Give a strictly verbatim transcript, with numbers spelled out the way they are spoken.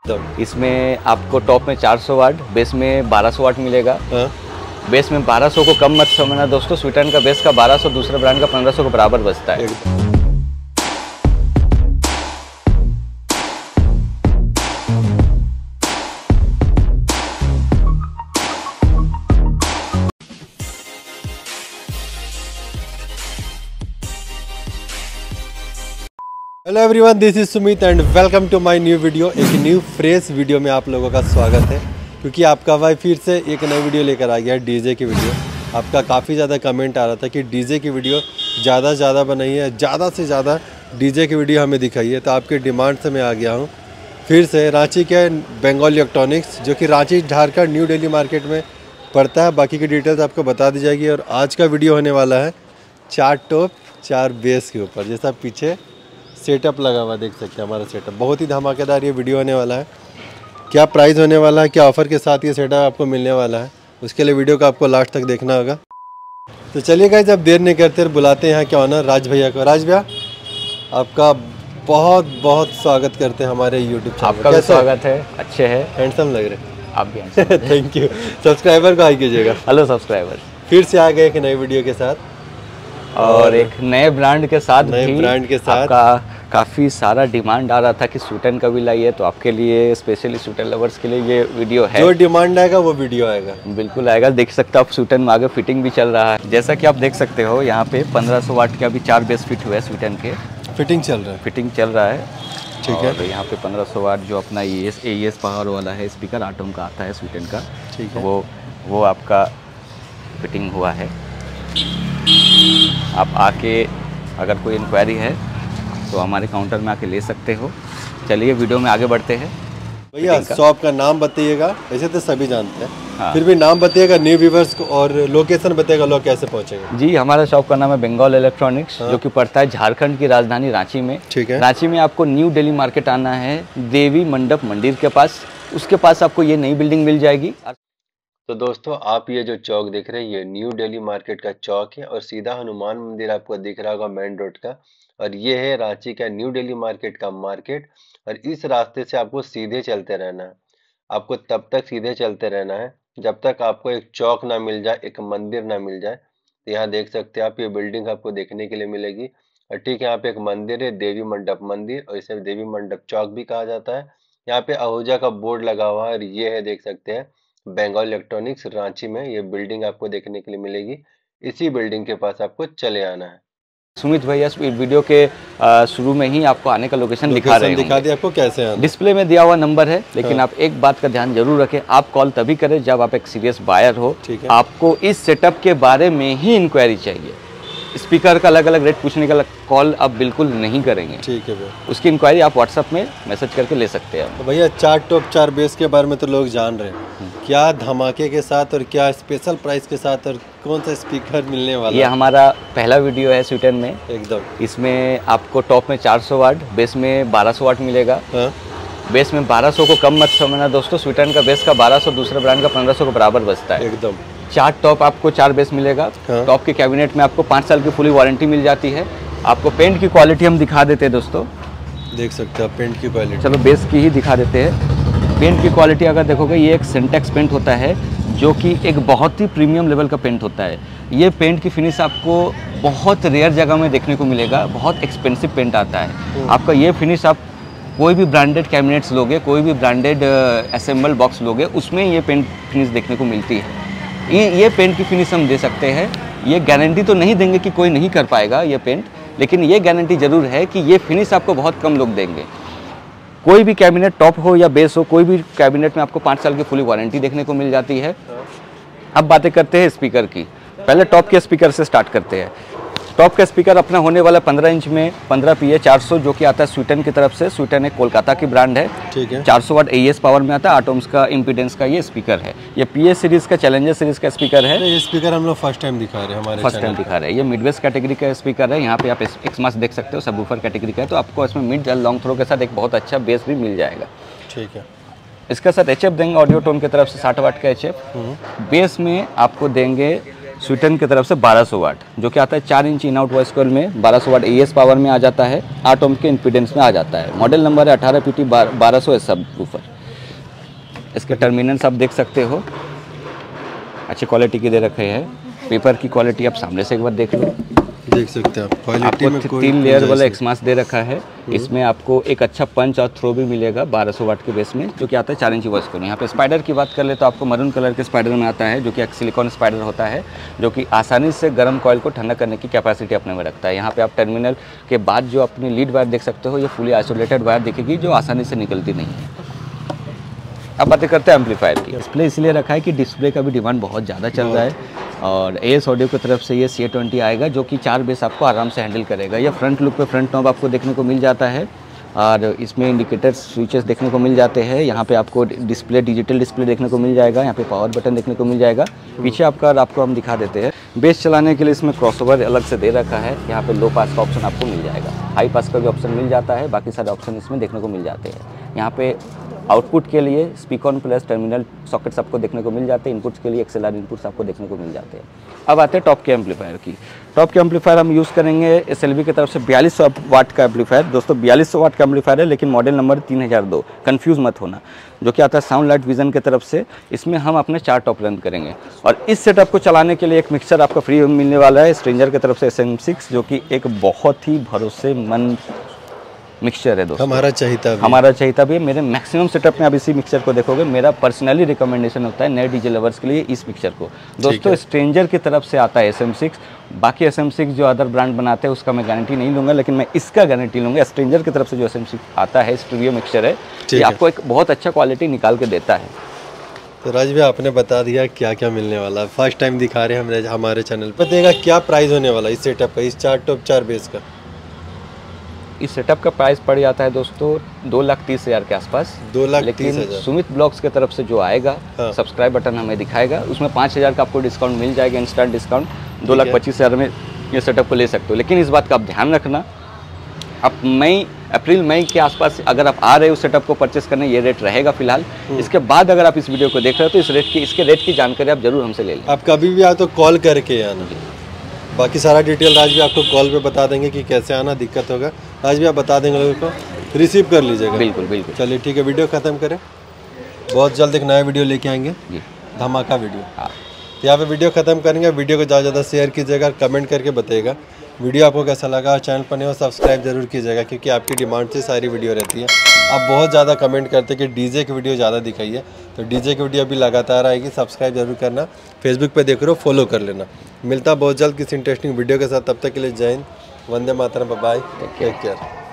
इसमें आपको टॉप में चार सौ वाट, बेस में बारह सौ वाट मिलेगा। हाँ? बेस में बारह सौ को कम मत समझना दोस्तों, स्वीटन का बेस का बारह सौ, दूसरे ब्रांड का पंद्रह सौ के बराबर बचता है। Hello everyone, this is Sumit and welcome to my new video. एक न्यू फ्रेश वीडियो में आप लोगों का स्वागत है, क्योंकि आपका भाई फिर से एक नई वीडियो लेकर आ गया डीजे की वीडियो। आपका काफ़ी ज़्यादा कमेंट आ रहा था कि डीजे की वीडियो ज़्यादा से ज़्यादा बनाइए, ज़्यादा से ज़्यादा डीजे की वीडियो हमें दिखाइए। तो आपके डिमांड से मैं आ गया हूँ फिर से रांची के बंगाल इलेक्ट्रॉनिक्स, जो कि रांची झारखंड न्यू दिल्ली मार्केट में पड़ता है। बाकी की डिटेल्स आपको बता दी जाएगी। और आज का वीडियो होने वाला है चार टॉप चार बेस के ऊपर। जैसा पीछे सेटअप लगा हुआ देख सकते हैं, हमारा सेटअप बहुत ही धमाकेदार ये वीडियो होने वाला है। क्या प्राइस होने वाला है, क्या ऑफर के साथ ये सेटअप आपको मिलने वाला है, उसके लिए वीडियो को आपको लास्ट तक देखना होगा। तो चलिए गाइस, जब देर नहीं करते बुलाते हैं क्या ऑनर राज भैया को। राज भैया, आपका बहुत बहुत स्वागत करते हैं हमारे यूट्यूब चैनल। आपका भी स्वागत है। अच्छे है, हैंडसम लग रहे आप भी। Thank you. सब्सक्राइबर को हाई कीजिएगा। हेलो सब्सक्राइबर, फिर से आ गए एक नई वीडियो के साथ और एक नए ब्रांड के साथ नए भी ब्रांड के साथ आपका काफ़ी सारा डिमांड आ रहा था कि स्वीटन का भी लाइए, तो आपके लिए स्पेशली स्वीटन लवर्स के लिए ये वीडियो है। जो डिमांड आएगा वो वीडियो आएगा, बिल्कुल आएगा। देख सकते हो आप, स्वीटन में आगे फिटिंग भी चल रहा है। जैसा कि आप देख सकते हो यहाँ पे पंद्रह सौ वाट के अभी चार बेस फिट हुए हैं स्वीटन के। फिटिंग चल रहा है फिटिंग चल रहा है ठीक है। और यहाँ पे पंद्रह सौ वाट जो अपना A S A S power वाला है स्पीकर आटम का आता है स्वीटन का, ठीक है। वो वो आपका फिटिंग हुआ है। आप आके अगर कोई इंक्वायरी है तो हमारे काउंटर में आके ले सकते हो। चलिए वीडियो में आगे बढ़ते हैं। भैया शॉप का नाम बताइएगा, वैसे तो सभी जानते हैं। हाँ। फिर भी नाम बताइएगा न्यू व्यूवर्स को, और लोकेशन बताइएगा लोग कैसे पहुंचेंगे। जी, हमारा शॉप का नाम है बंगाल इलेक्ट्रॉनिक्स, हाँ। जो कि पड़ता है झारखंड की राजधानी रांची में। ठीक है। रांची में आपको न्यू दिल्ली मार्केट आना है, देवी मंडप मंदिर के पास। उसके पास आपको ये नई बिल्डिंग मिल जाएगी। तो दोस्तों, आप ये जो चौक देख रहे हैं ये न्यू दिल्ली मार्केट का चौक है, और सीधा हनुमान मंदिर आपको दिख रहा होगा मेन रोड का। और ये है रांची का न्यू दिल्ली मार्केट का मार्केट। और इस रास्ते से आपको सीधे चलते रहना है। आपको तब तक सीधे चलते रहना है जब तक आपको एक चौक ना मिल जाए, एक मंदिर ना मिल जाए। तो यहाँ देख सकते हैं आप, ये बिल्डिंग आपको देखने के लिए मिलेगी। और ठीक है, यहाँ पे एक मंदिर है, देवी मंडप मंदिर, और इसे देवी मंडप चौक भी कहा जाता है। यहाँ पे आहूजा का बोर्ड लगा हुआ है, और ये है देख सकते हैं बंगाल इलेक्ट्रॉनिक्स रांची में। ये बिल्डिंग आपको देखने के लिए मिलेगी। इसी बिल्डिंग के पास आपको चले आना है। सुमित भैया वीडियो के शुरू में ही आपको आने का लोकेशन दिखा रहे हैं। दिखा दिया आपको कैसे आना। डिस्प्ले में दिया हुआ नंबर है, लेकिन हाँ। आप एक बात का ध्यान जरूर रखें, आप कॉल तभी करें जब आप एक सीरियस बायर हो। ठीक है। आपको इस सेटअप के बारे में ही इंक्वायरी चाहिए। स्पीकर का अलग अलग रेट पूछने का कॉल आप बिल्कुल नहीं करेंगे। ठीक है भैया। उसकी इंक्वायरी आप व्हाट्सएप में मैसेज करके ले सकते हैं। तो भैया चार टॉप चार बेस के बारे में तो लोग जान रहे हैं, क्या धमाके के साथ और क्या स्पेशल प्राइस के साथ, और कौन सा स्पीकर मिलने वाला ये है? हमारा पहला वीडियो है स्वीटन में एकदम। इसमें आपको टॉप में चार सौ वाट, बेस में बारह सौ वाट मिलेगा। हाँ? बेस में बारह सौ को कम मत समझना दोस्तों, स्वीटन का बेस का बारह सौ, दूसरे ब्रांड का पंद्रह सौ के बराबर बचता है। एकदम। चार टॉप आपको चार बेस मिलेगा। हाँ। टॉप के कैबिनेट में आपको पाँच साल की फुली वारंटी मिल जाती है। आपको पेंट की क्वालिटी हम दिखा देते हैं दोस्तों, देख सकते हैं पेंट की क्वालिटी। चलो बेस की ही दिखा देते हैं। पेंट की क्वालिटी अगर देखोगे, ये एक सिंटेक्स पेंट होता है, जो कि एक बहुत ही प्रीमियम लेवल का पेंट होता है। ये पेंट की फिनिश आपको बहुत रेयर जगह में देखने को मिलेगा, बहुत एक्सपेंसिव पेंट आता है। आपका ये फिनिश आप कोई भी ब्रांडेड कैबिनेट्स लोगे, कोई भी ब्रांडेड असेंबल बॉक्स लोगे, उसमें ये पेंट फिनिश देखने को मिलती है। ये ये पेंट की फिनिश हम दे सकते हैं। ये गारंटी तो नहीं देंगे कि कोई नहीं कर पाएगा ये पेंट, लेकिन ये गारंटी जरूर है कि ये फिनिश आपको बहुत कम लोग देंगे। कोई भी कैबिनेट टॉप हो या बेस हो, कोई भी कैबिनेट में आपको पाँच साल की फुली वारंटी देखने को मिल जाती है। अब बातें करते हैं स्पीकर की। पहले टॉप के स्पीकर से स्टार्ट करते हैं। टॉप का स्पीकर अपना होने वाला पंद्रह इंच में पंद्रह पी ए चार सौ, जो कि आता है स्वीटन की तरफ से। स्वीटन एक कोलकाता की ब्रांड है। ठीक है। चार सौ वाट ए एस पावर में आता है। आटम्स का इम्पीडेंस का ये स्पीकर है। ये पी ए सीरीज का, चैलेंजर सीरीज का स्पीकर है। ये स्पीकर हम लोग फर्स्ट टाइम दिखा रहे हैं हमारे फर्स्ट टाइम दिखा रहे हैं। ये मिडवेस्ट कैटेगरी का स्पीकर है। यहाँ पे आप एक्समास देख सकते हो, सबवूफर कैटेगरी का है, तो आपको इसमें मिड लॉन्ग थ्रो के साथ एक बहुत अच्छा बेस भी मिल जाएगा। ठीक है। इसके साथ एच एफ देंगे ऑडियो टोन की तरफ से साठ वाट का एच एफ। बेस में आपको देंगे स्वीटन की तरफ से बारह सौ वाट, जो कि आता है चार inch in out voice coil में, बारह सौ वाट ए एस पावर में आ जाता है, आठ ओम के इम्पीडेंस में आ जाता है। मॉडल नंबर है अठारह पी टी बारह सौ एस सब वूफर। इसके टर्मिनल्स आप देख सकते हो, अच्छी क्वालिटी के दे रखे हैं। पेपर की क्वालिटी आप सामने से एक बार देख लो, देख सकते हैं आप क्वालिटी में आपको कोई तीन लेयर वाला एक्समास दे रखा है। इसमें आपको एक अच्छा पंच और थ्रो भी मिलेगा बारह सौ वाट के बेस में, जो कि आता है चार इंची वॉइस को। यहाँ पे स्पाइडर की बात कर ले तो आपको मरून कलर के स्पाइडर में आता है, जो कि एक सिलिकॉन स्पाइडर होता है, जो कि आसानी से गर्म कॉइल को ठंडा करने की कैपेसिटी अपने में रखता है। यहाँ पे आप टर्मिनल के बाद जो अपनी लीड वायर देख सकते हो, ये फुली आइसोलेटेड वायर दिखेगी, जो आसानी से निकलती नहीं है। अब बातें करते हैं एम्पलीफायर की। डिस्प्ले इसलिए रखा है कि डिस्प्ले का भी डिमांड बहुत ज़्यादा चल रहा है, और एएस ऑडियो की तरफ से ये सी ए ट्वेंटी आएगा, जो कि चार बेस आपको आराम से हैंडल करेगा। यह फ्रंट लुक पे फ्रंट नॉब आपको देखने को मिल जाता है, और इसमें इंडिकेटर स्विचेस देखने को मिल जाते हैं। यहाँ पे आपको डिस्प्ले, डिजिटल डिस्प्ले देखने को मिल जाएगा। यहाँ पे पावर बटन देखने को मिल जाएगा। पीछे आपका आपको हम दिखा देते हैं, बेस चलाने के लिए इसमें क्रॉसओवर अलग से दे रखा है। यहाँ पे लो पास का ऑप्शन आपको मिल जाएगा, हाई पास का भी ऑप्शन मिल जाता है, बाकी सारे ऑप्शन इसमें देखने को मिल जाते हैं। यहाँ पे आउटपुट के लिए स्पीकर प्लस टर्मिनल सॉकेट्स आपको देखने को मिल जाते हैं। इनपुट्स के लिए एक्सएलआर इनपुट्स आपको देखने को मिल जाते हैं। अब आते हैं टॉप के एम्पलीफायर की। टॉप के एम्पलीफायर हम यूज़ करेंगे एसएलवी की तरफ से बयालीस सौ वाट का एम्पलीफायर। दोस्तों बयालीस सौ वाट का एम्पलीफायर है, लेकिन मॉडल नंबर तीन हज़ार दो, कंफ्यूज मत होना, जो कि आता है साउंड लाइट विजन की तरफ से। इसमें हम अपने चार टॉप रन करेंगे, और इस सेटअप को चलाने के लिए एक मिक्सर आपको फ्री मिलने वाला है स्ट्रेंजर की तरफ से एस एम सिक्स, जो कि एक बहुत ही भरोसेमंद मिक्सचर है दोस्तों। हमारा चाहिए हमारा चाहिए भी। मेरे मैक्सिमम सेटअप में आप इसी मिक्सचर को देखोगे। मेरा पर्सनली रिकमेंडेशन होता है नए डीजे लवर्स के लिए इस मिक्सचर को। दोस्तों स्ट्रेंजर की तरफ से आता है एस एम सिक्स, बाकी एस एम सिक्स जो अदर ब्रांड बनाते हैं उसका मैं गारंटी नहीं लूँगा, लेकिन मैं इसका गारंटी लूँगा। स्ट्रेंजर की तरफ से जो एस एम सिक्स आता है स्टूडियो मिक्सचर है, ये आपको एक बहुत अच्छा क्वालिटी निकाल के देता है। तो राज भाई आपने बता दिया क्या क्या मिलने वाला है, फर्स्ट टाइम दिखा रहे हैं हमने हमारे चैनल पर। बताइएगा क्या प्राइस होने वाला है इस सेटअप का, इस चार टॉप चार बेस का? इस सेटअप का प्राइस पड़ जाता है दोस्तों दो लाख तीस हज़ार के आसपास। दो लाख लेकिन तीस हजार सुमित ब्लॉग्स की तरफ से जो आएगा, हाँ। सब्सक्राइब बटन हमें दिखाएगा, उसमें पाँच हज़ार का आपको डिस्काउंट मिल जाएगा, इंस्टेंट डिस्काउंट। दो लाख पच्चीस हज़ार में ये सेटअप को ले सकते हो। लेकिन इस बात का आप ध्यान रखना, आप मई अप्रैल मई के आसपास अगर आप आ रहे हो सेटअप को परचेस करने, ये रेट रहेगा फिलहाल। इसके बाद अगर आप इस वीडियो को देख रहे हो तो इस रेट की इसके रेट की जानकारी आप जरूर हमसे ले लें। आप कभी भी आए तो कॉल करके आना। बाकी सारा डिटेल राज भी आपको कॉल पे बता देंगे कि कैसे आना, दिक्कत होगा राज भी आप बता देंगे, लोगों को रिसीव कर लीजिएगा। बिल्कुल बिल्कुल। चलिए ठीक है, वीडियो ख़त्म करें। बहुत जल्द एक नया वीडियो लेके आएंगे, धमाका वीडियो। हाँ, तो यहाँ पे वीडियो ख़त्म करेंगे। वीडियो को ज़्यादा ज़्यादा शेयर कीजिएगा, कमेंट करके बताइएगा वीडियो आपको कैसा लगा। चैनल पर नहीं हो सब्सक्राइब जरूर कीजिएगा, क्योंकि आपकी डिमांड से सारी वीडियो रहती है। आप बहुत ज़्यादा कमेंट करते हैं कि डीजे की वीडियो ज़्यादा दिखाइए, तो डीजे की वीडियो अभी लगातार आएगी। सब्सक्राइब जरूर करना, फेसबुक पे देख रहे हो फॉलो कर लेना। मिलता बहुत जल्द किसी इंटरेस्टिंग वीडियो के साथ, तब तक के लिए जय हिंद, वंदे मातरम, बाय, टेक केयर।